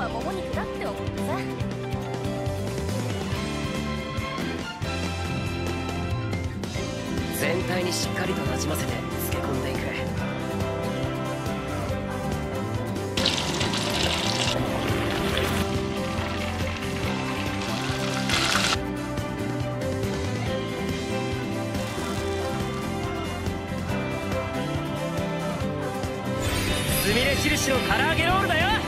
ばもも肉だって思ってさ。 全体にしっかりとなじませて漬け込んでいく。すみれ印の唐揚げロールだよ。